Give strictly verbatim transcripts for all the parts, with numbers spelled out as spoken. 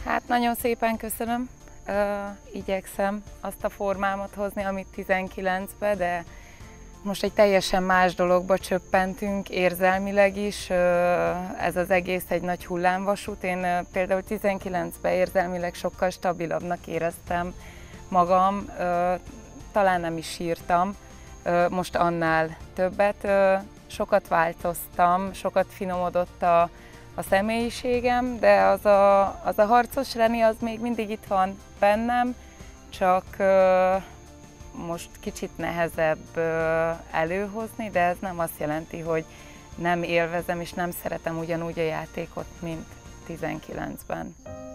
Hát nagyon szépen köszönöm. Ö, igyekszem azt a formámat hozni, amit tizenkilencben, de most egy teljesen más dologba csöppentünk érzelmileg is. Ö, ez az egész egy nagy hullámvasút. Én ö, például tizenkilencben érzelmileg sokkal stabilabbnak éreztem magam. Ö, talán nem is sírtam. Ö, most annál többet. Ö, sokat változtam, sokat finomodott a a személyiségem, de az a, az a harcos Reni az még mindig itt van bennem, csak uh, most kicsit nehezebb uh, előhozni, de ez nem azt jelenti, hogy nem élvezem és nem szeretem ugyanúgy a játékot, mint tizenkilencben.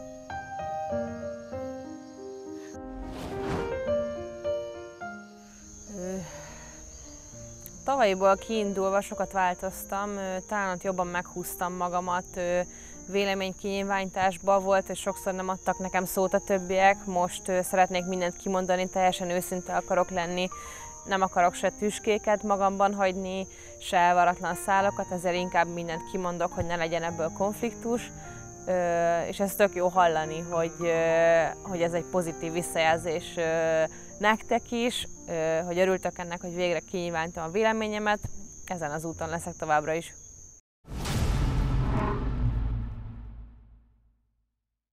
Tavalyiból kiindulva sokat változtam, talán ott jobban meghúztam magamat, véleménykinyilvánításban volt, és sokszor nem adtak nekem szót a többiek. Most szeretnék mindent kimondani, teljesen őszinte akarok lenni, nem akarok se tüskéket magamban hagyni, se elvaratlan szálakat, ezért inkább mindent kimondok, hogy ne legyen ebből konfliktus. És ez tök jó hallani, hogy, hogy ez egy pozitív visszajelzés nektek is, hogy örültök ennek, hogy végre kinyilvánítom a véleményemet. Ezen az úton leszek továbbra is.